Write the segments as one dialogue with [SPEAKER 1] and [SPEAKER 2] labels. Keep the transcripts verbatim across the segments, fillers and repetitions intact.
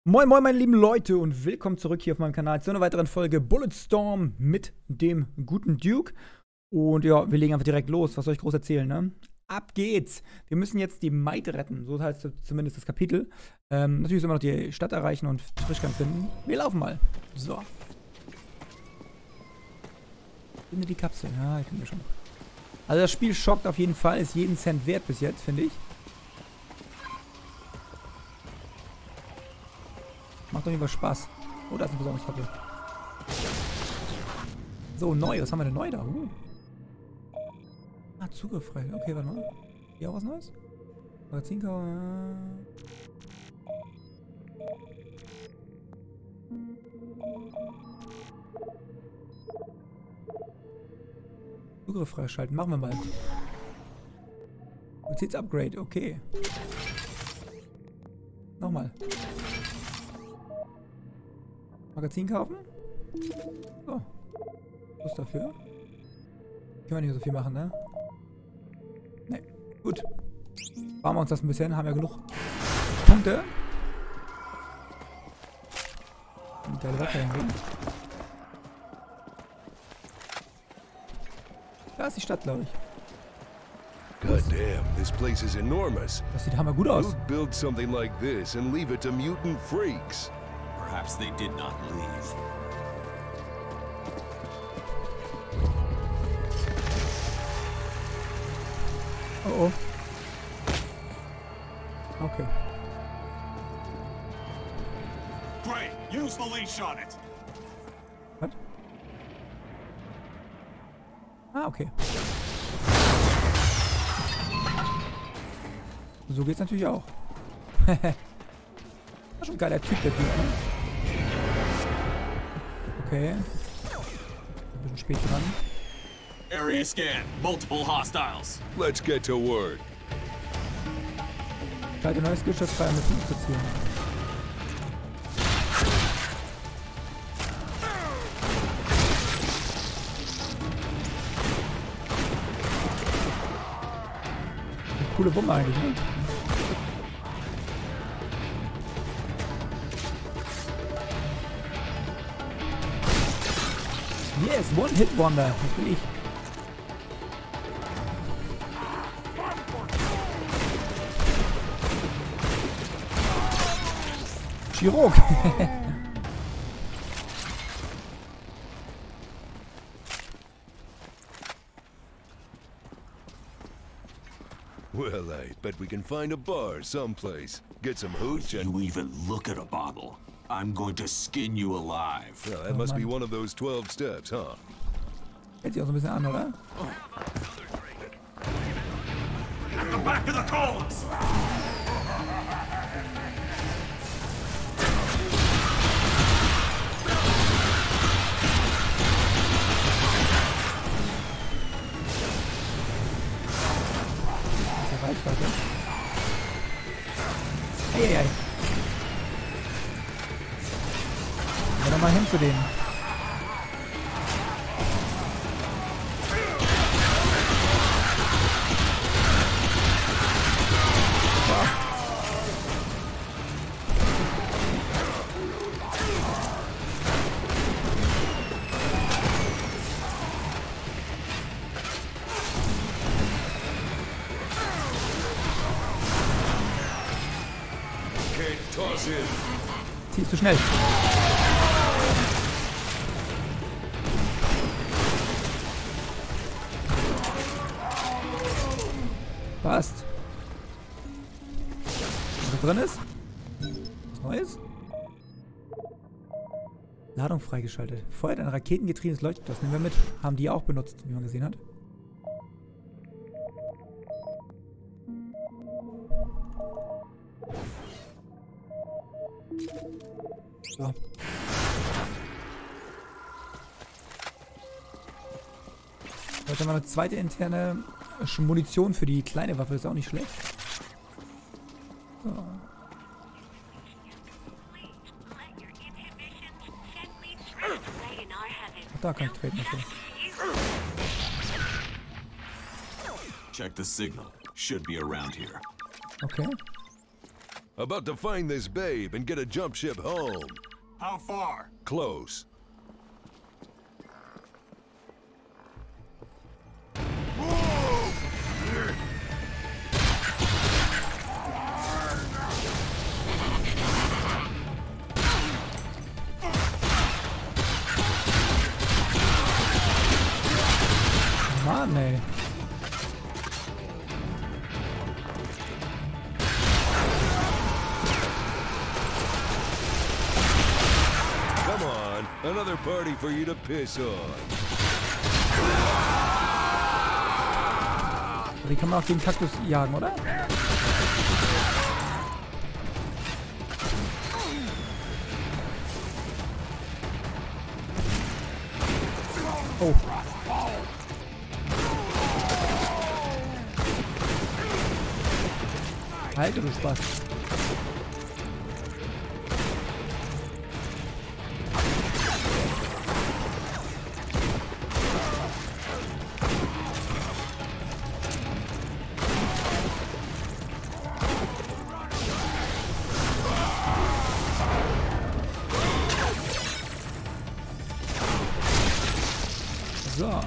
[SPEAKER 1] Moin moin meine lieben Leute und willkommen zurück hier auf meinem Kanal zu einer weiteren Folge Bulletstorm mit dem guten Duke. Und ja, wir legen einfach direkt los, was soll ich groß erzählen, ne? Ab geht's! Wir müssen jetzt die Maid retten, so heißt zumindest das Kapitel. Ähm, natürlich müssen wir noch die Stadt erreichen und Frischkamp finden. Wir laufen mal. So. Finde die Kapsel, ja, ich finde wir schon. Also das Spiel schockt auf jeden Fall, ist jeden Cent wert bis jetzt, finde ich. Macht doch lieber Spaß. Oh, da ist eine Versorgungskapsel. So, neu. Was haben wir denn neu da? Uh. Ah, Zugriff frei. Okay, warte mal. Hier auch was Neues? Magazinkau. Zugriff freischalten. Machen wir mal. Qualitätsupgrade. Okay. Nochmal. Magazin kaufen. So. Was dafür? Können wir nicht so viel machen, ne? Ne. Gut. Bauen wir uns das ein bisschen. Haben ja genug Punkte. Eine geile Waffe hingehen. Da ist die Stadt, glaube ich.
[SPEAKER 2] God damn, this place is enormous.
[SPEAKER 1] Das sieht hammer gut aus.
[SPEAKER 2] Who'd build something like this and leave it to mutant freaks?
[SPEAKER 3] Perhaps they did not leave.
[SPEAKER 1] Oh oh. Okay.
[SPEAKER 3] Great, use the leash on it.
[SPEAKER 1] Was? Ah, okay. So geht's natürlich auch. Das ist schon ein geiler Typ, der Typ, ne? Okay. Ein bisschen spät dran.
[SPEAKER 3] Area scan, multiple hostiles.
[SPEAKER 2] Let's get to work.
[SPEAKER 1] Schalte neues Geschäft frei, um mit fünf zu zielen. Coole Bombe eigentlich, ne? Yes, One-Hit-Wonder. Das bin ich. Chirurg.
[SPEAKER 2] Well, I bet we can find a bar someplace. Get some hooch and...
[SPEAKER 3] You even look at a bottle, I'm going to skin you alive.
[SPEAKER 2] Well, that must be one of those twelve steps, huh?
[SPEAKER 1] Hält sich auch so ein bisschen an, oder?
[SPEAKER 3] At the back of the columns!
[SPEAKER 1] Reichweite. Eieiei. Geh doch mal hin zu denen. Wow.
[SPEAKER 2] Toss in.
[SPEAKER 1] Ziehst du schnell. Passt. Was da drin ist? Was Neues? Ladung freigeschaltet. Feuert ein raketengetriebenes Leuchtstoff. Das nehmen wir mit. Haben die auch benutzt, wie man gesehen hat. So. Jetzt haben wir eine zweite interne Munition für die kleine Waffe, ist auch nicht schlecht. So. Ach, da kann ich treten. Okay.
[SPEAKER 3] Check the signal. Should be around here.
[SPEAKER 1] Okay.
[SPEAKER 2] About to find this babe and get a jump ship home.
[SPEAKER 3] How far?
[SPEAKER 2] Close.
[SPEAKER 1] Mann, ey.
[SPEAKER 2] Come on, another party for you to piss on.
[SPEAKER 1] Die kann man auch gegen Kaktus jagen, oder? Oh. Alter, du Spaß. So.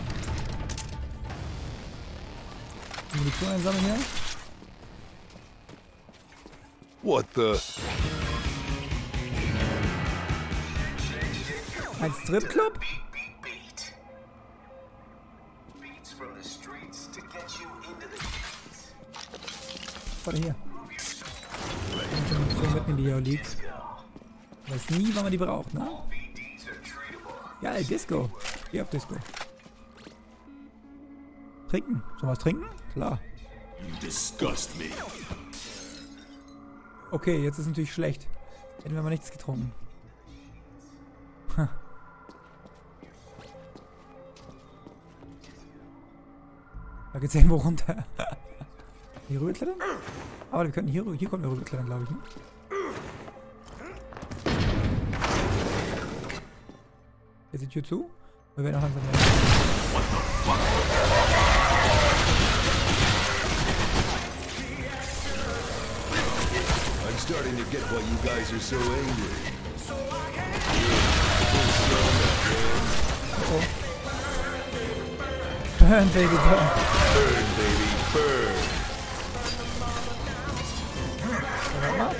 [SPEAKER 1] Munition einsammeln hier.
[SPEAKER 2] What the?
[SPEAKER 1] Ein Stripclub? Warte hier. So mitten in die hier liegt. Weiß nie, wann man die braucht, ne? Geil, Disco. Geh auf Disco. Trinken. Sollen wir was trinken? Klar.
[SPEAKER 3] You disgust me.
[SPEAKER 1] Okay, jetzt ist natürlich schlecht. Hätten wir mal nichts getrunken. Ha. Da geht's irgendwo runter. Hier rüberklettern? Aber wir könnten hier, hier konnten wir rüberklettern, glaube ich. Ne? Ist die Tür zu? Wir werden auch langsam mehr.
[SPEAKER 3] What the fuck?
[SPEAKER 2] I'm starting to get why you guys are so angry.
[SPEAKER 1] Oh. Burn, baby, burn.
[SPEAKER 2] Burn, baby, burn.
[SPEAKER 1] Warte mal.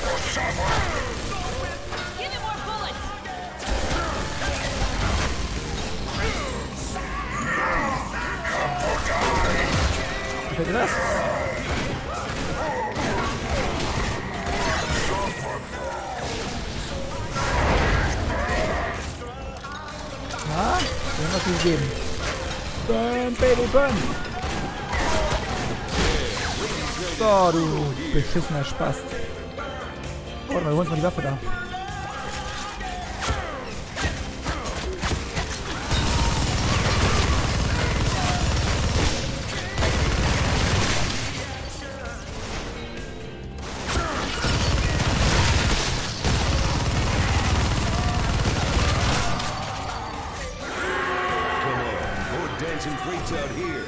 [SPEAKER 4] Give me more bullets!
[SPEAKER 1] Gefällt dir das? Na, wir haben was gegeben. Burn, baby, burn! So, du beschissener Spast. Oh, warte mal, wir holen uns mal die Waffe da.
[SPEAKER 2] Dancing freaks out here.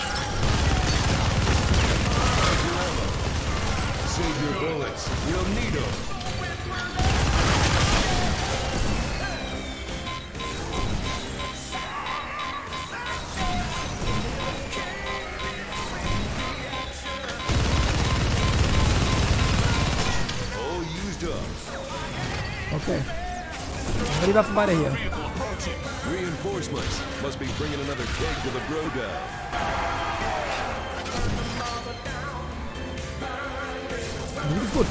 [SPEAKER 2] Save your bullets. We'll need them. All used up.
[SPEAKER 1] Okay. Dann die Waffen weiter hier.
[SPEAKER 2] Reinforcements must be bringing another keg to the bro down.
[SPEAKER 1] Das ist gut.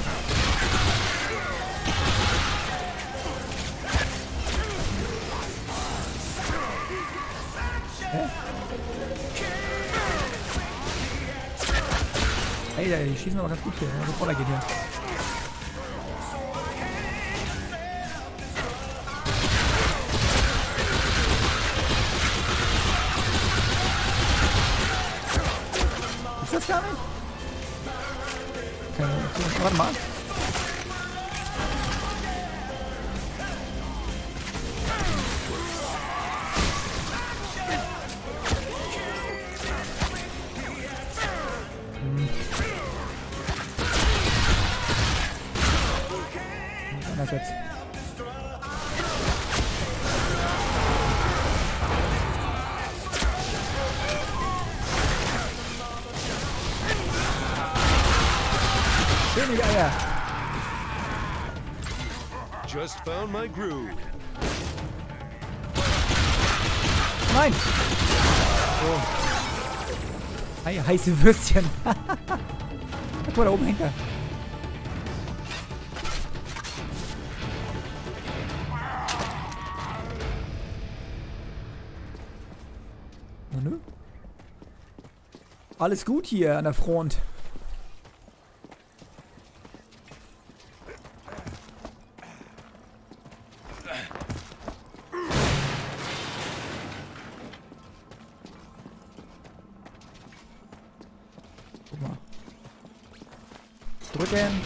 [SPEAKER 1] Hä? Ey, die schießen aber ganz gut hier. Also voller geht hier. Ist das gar nicht? Okay, okay, warte mal. Hm. los jetzt. Schöne Eier.
[SPEAKER 2] Just found my groove.
[SPEAKER 1] Nein! Oh. Ei, heiße Würstchen. Guck mal, da oben hängt er. Na, nö. Alles gut hier an der Front. Guck mal. Drücken.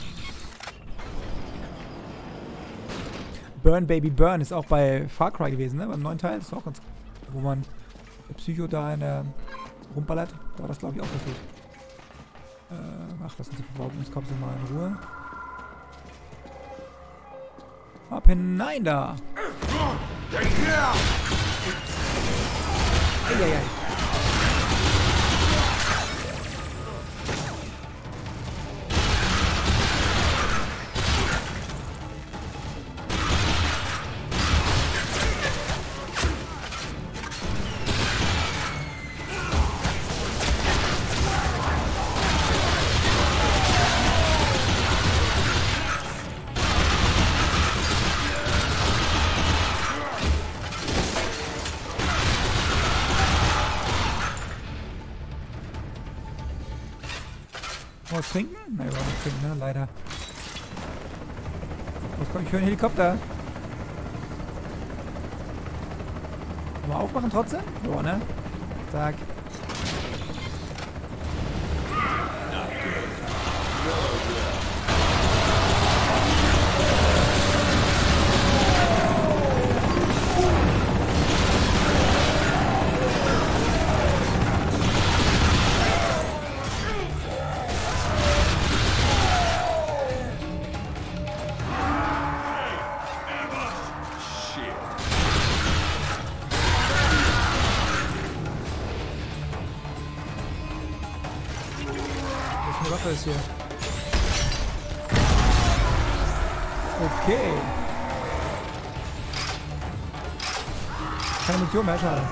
[SPEAKER 1] Burn Baby Burn ist auch bei Far Cry gewesen, ne? Beim neuen Teil. Das ist auch ganz gut. Wo man der Psycho da in der rumballert. Da war das, glaube ich, auch ganz gut. Äh, ach, lass uns die Verwaltungskapsel mal in Ruhe. Ab hinein da! Eieiei. Was trinken? Nein, wir wollen nicht trinken, ne? Leider. Was kommt? Ich höre einen Helikopter. Mal aufmachen trotzdem? Ja, ne? Zack. Was Waffe ist hier? Okay. Keine Munition mehr, schade.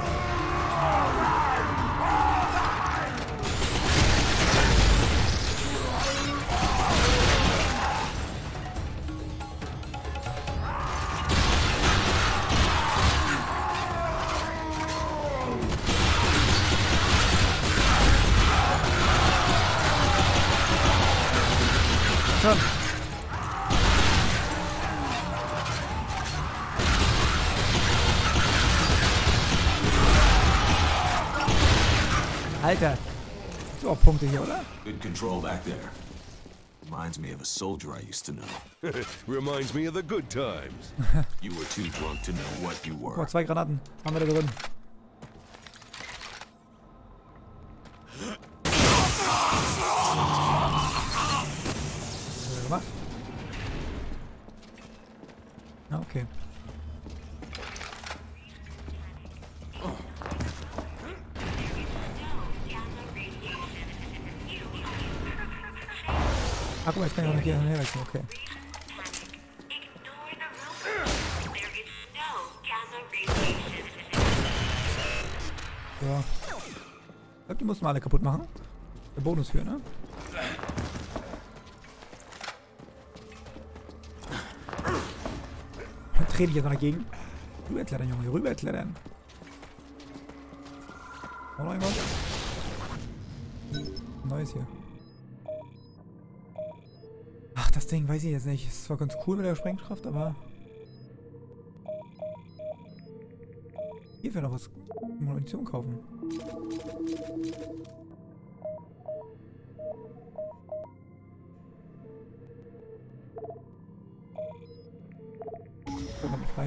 [SPEAKER 1] Schon. Alter. So auch Punkte hier, oder?
[SPEAKER 3] Good control back there. Reminds me of a soldier I used to know.
[SPEAKER 2] Reminds me of the good times.
[SPEAKER 3] You were too drunk to know what you
[SPEAKER 1] Oh,
[SPEAKER 3] were.
[SPEAKER 1] zwei Granaten. Haben wir da drin. Was gemacht? Ah, okay. Ah, guck mal, jetzt kann ich auch nicht hier hinwechseln, okay. So. Ich glaube, die mussten wir alle kaputt machen. Der Bonus für, ne? Dreh dich jetzt mal dagegen. Rüberklettern, Junge, rüberklettern. War noch irgendwas? Neues hier. Ach, das Ding weiß ich jetzt nicht. Ist zwar ganz cool mit der Sprengkraft, aber... Hier wäre noch was. Munition kaufen. So, komm frei.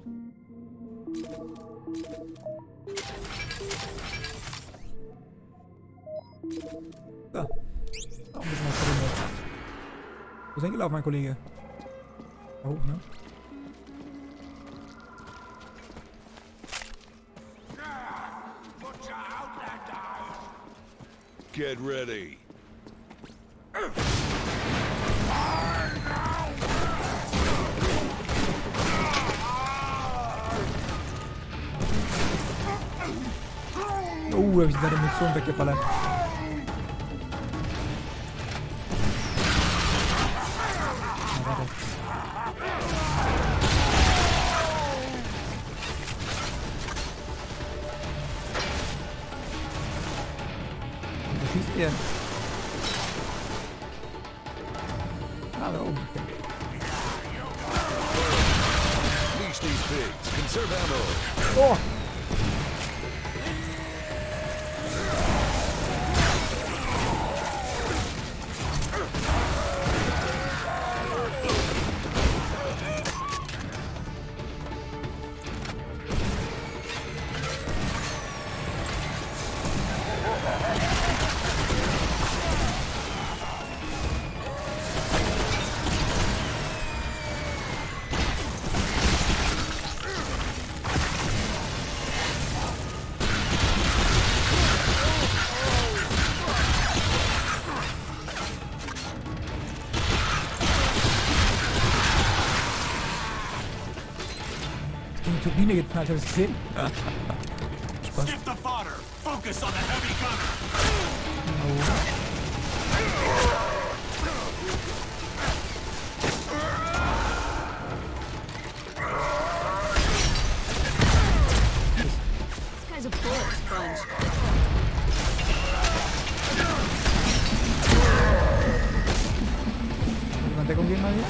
[SPEAKER 1] So. Auch ein bisschen was drin jetzt. Wo ist denn gelaufen, mein Kollege? Oh, ne?
[SPEAKER 2] Get ready.
[SPEAKER 1] Oh, hab ich seine Munition weggeballert. Na, warte. Und da schießt er. Ah, da oben. Okay.
[SPEAKER 2] Leash these pigs. Conserve ammo.
[SPEAKER 1] Oh! Die Turbine geknallt, hab ich gesehen? Spaß.
[SPEAKER 3] Shift the fodder. Focus on the heavy gunner.
[SPEAKER 4] This guy's a bullet sponge.
[SPEAKER 1] In Deckung gehen mal hier.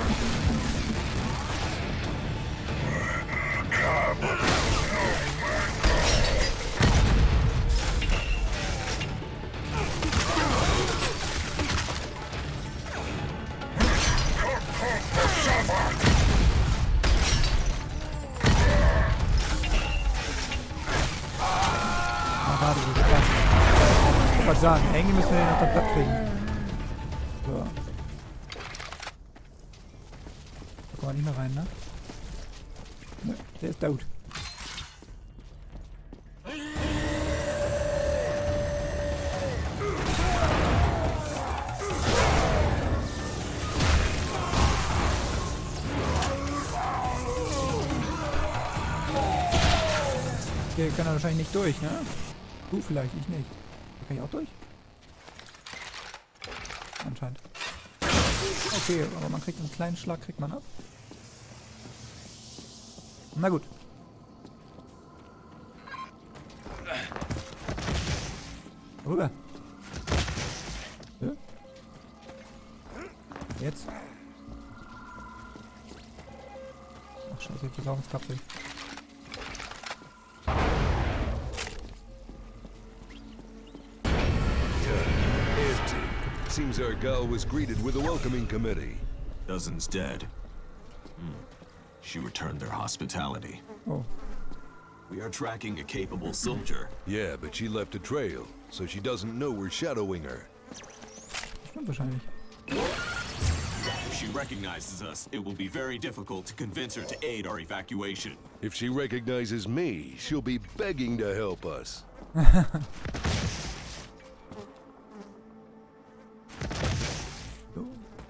[SPEAKER 1] Warte, das ist krass. Ich wollte was sagen, irgendwie müssen wir den auf das Blatt kriegen. So. Da kommen wir nicht mehr rein, ne? Ne, der ist tot. Hier kann er wahrscheinlich nicht durch, ne? Du vielleicht, ich nicht. Hier kann ich auch durch? Anscheinend. Okay, aber man kriegt einen kleinen Schlag, kriegt man ab. Na gut. Rüber. Ja. Jetzt. Ach scheiße, die Versorgungskapsel.
[SPEAKER 2] Seems our gal was greeted with a welcoming committee.
[SPEAKER 3] Dozens dead. Hmm. She returned their hospitality.
[SPEAKER 1] Oh.
[SPEAKER 3] We are tracking a capable soldier.
[SPEAKER 2] Yeah, but she left a trail, so she doesn't know we're shadowing her.
[SPEAKER 1] Stimmt wahrscheinlich.
[SPEAKER 3] If she recognizes us, it will be very difficult to convince her to aid our evacuation.
[SPEAKER 2] If she recognizes me, she'll be begging to help us.
[SPEAKER 1] So.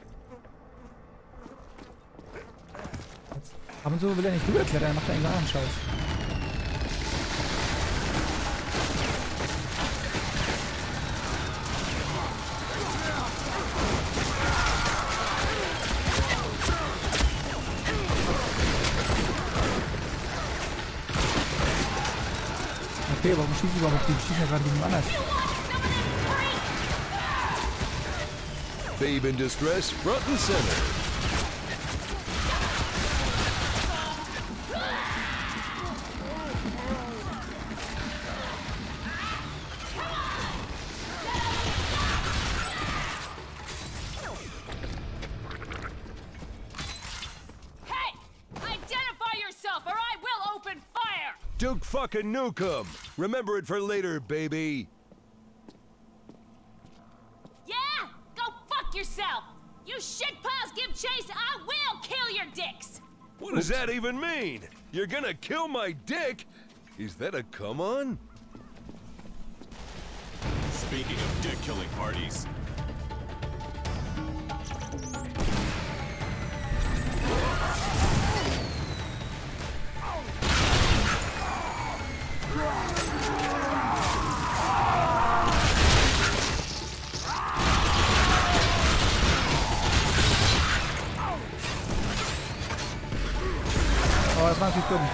[SPEAKER 1] Jetzt. Ab und zu will er nicht rüberklettern, er macht einen anderen Scheiß. Okay, warum schießen die überhaupt? Die schießen ja gerade gegen anders.
[SPEAKER 2] Babe in distress, front and center.
[SPEAKER 4] Hey! Identify yourself or I will open fire!
[SPEAKER 2] Duke fucking Nukem. Remember it for later, baby.
[SPEAKER 4] Yeah? Go fuck yourself! You shitpiles give chase, I will kill your dicks!
[SPEAKER 2] What does that even mean? You're gonna kill my dick? Is that a come on?
[SPEAKER 3] Speaking of dick-killing parties,
[SPEAKER 1] Oh, das war natürlich dumm.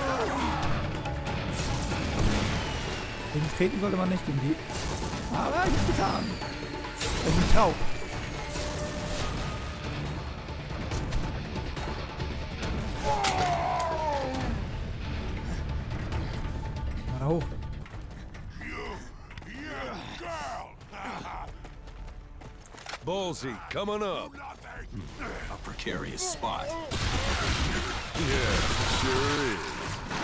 [SPEAKER 1] Gegen treten sollte man nicht gegen die. Aber ich hab's getan. Ich bin taub. Mal da hoch.
[SPEAKER 2] Ballsy, coming up.
[SPEAKER 3] a precarious spot.
[SPEAKER 2] Yeah, sure is.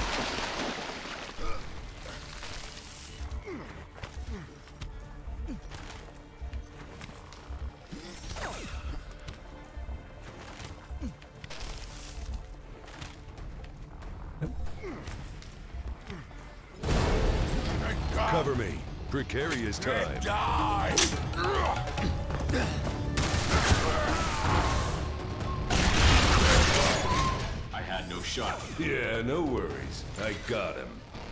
[SPEAKER 2] Cover me. Precarious time.
[SPEAKER 3] I had no shot.
[SPEAKER 2] Yeah, no worries. I got him.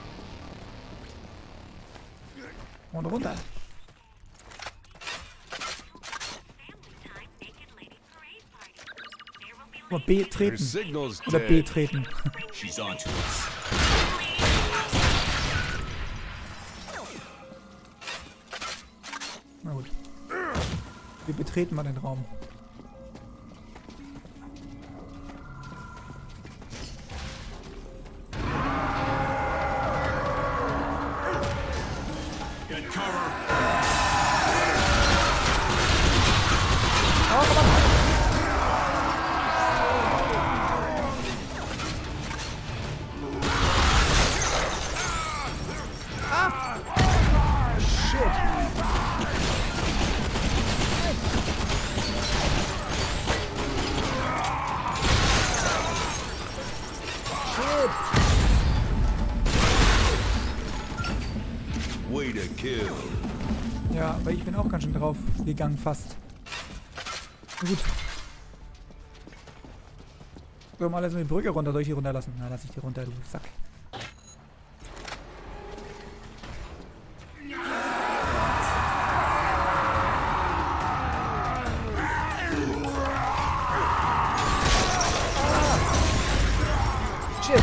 [SPEAKER 1] Und runter. Oder B
[SPEAKER 2] Her
[SPEAKER 1] treten.
[SPEAKER 2] signal's
[SPEAKER 1] Oder B
[SPEAKER 2] dead.
[SPEAKER 1] treten.
[SPEAKER 3] She's on to us.
[SPEAKER 1] Na gut. Wir betreten mal den Raum.
[SPEAKER 3] Get cover.
[SPEAKER 2] Way to kill.
[SPEAKER 1] Ja, aber ich bin auch ganz schön drauf gegangen fast. Na gut. So, mal jetzt die Brücke runter. Soll ich die runterlassen? Na, lass ich die runter, du Sack. Shit.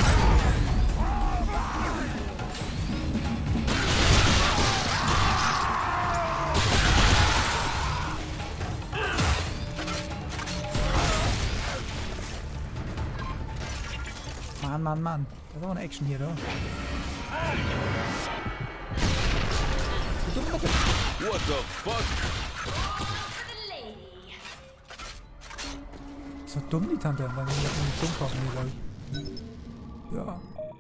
[SPEAKER 1] Mann, Mann, Mann. Da ist auch eine Action hier, oder?
[SPEAKER 2] What the fuck?
[SPEAKER 1] Ist doch dumm, die Tante, weil wir jetzt Munition kaufen, hier, glaub ich. Ja.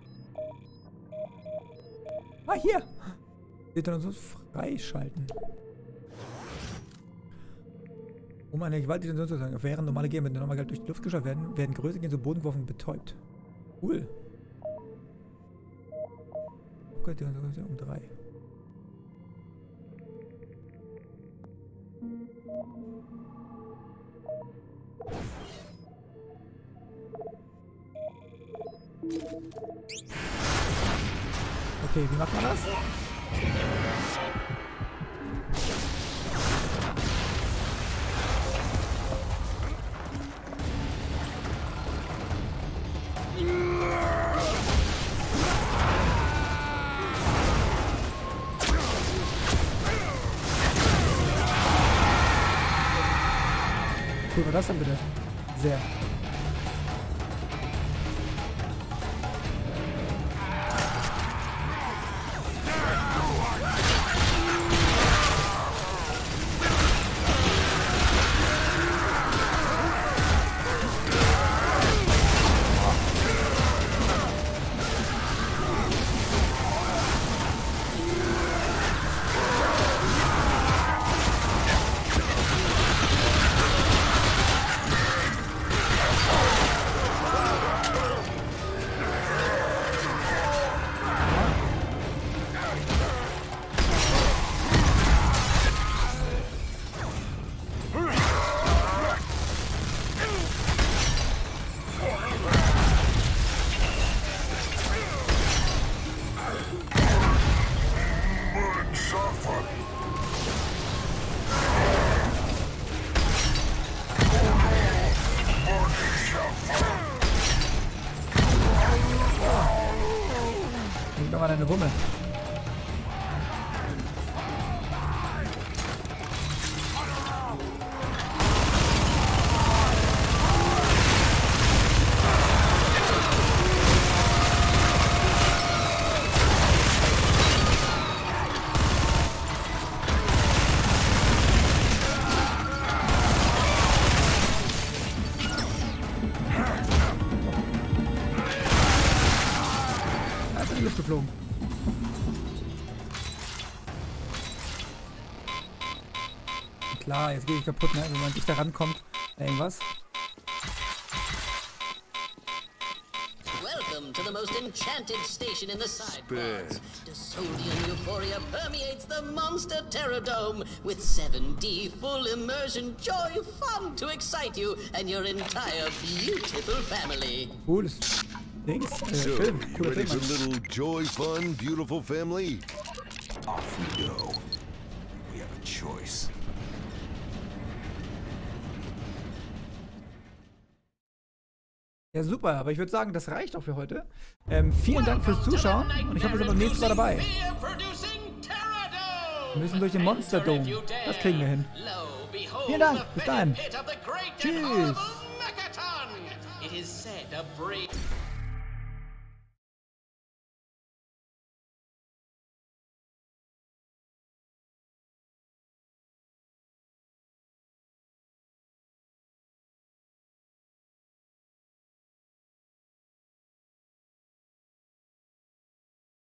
[SPEAKER 1] Ah, hier! Wird dann uns freischalten. Um eine Gewaltsituation zu sagen, während normale Gegner mit normaler Gewalt durch die Luft geschossen werden, werden größere Gegner zu Boden geworfen und betäubt. Cool. Okay, die sind um drei. Okay, wie macht man das? Cool, war das denn bitte? Sehr. Wumme. Geflogen. Klar, jetzt gehe ich kaputt, ne? Wenn man nicht da rankommt. Irgendwas.
[SPEAKER 5] Welcome to the most enchanted station in the sidepods. Dasodian euphoria permeates the monster Terror Dome with seven D full immersion joy fun to excite you and your entire beautiful family.
[SPEAKER 1] Cooles Dings. Äh,
[SPEAKER 2] So,
[SPEAKER 1] Film.
[SPEAKER 2] you
[SPEAKER 1] Cooler
[SPEAKER 2] ready
[SPEAKER 1] Film.
[SPEAKER 2] for a little joy, fun, beautiful family?
[SPEAKER 3] Off we go. We have a choice.
[SPEAKER 1] Ja, super. Aber ich würde sagen, das reicht auch für heute. Ähm, vielen Dank fürs Zuschauen. Und ich hoffe, ihr seid beim nächsten Mal dabei. Wir müssen durch den Monster Dome. Das kriegen wir hin. Vielen Dank. Bis dahin. Tschüss.
[SPEAKER 5] It is said a brave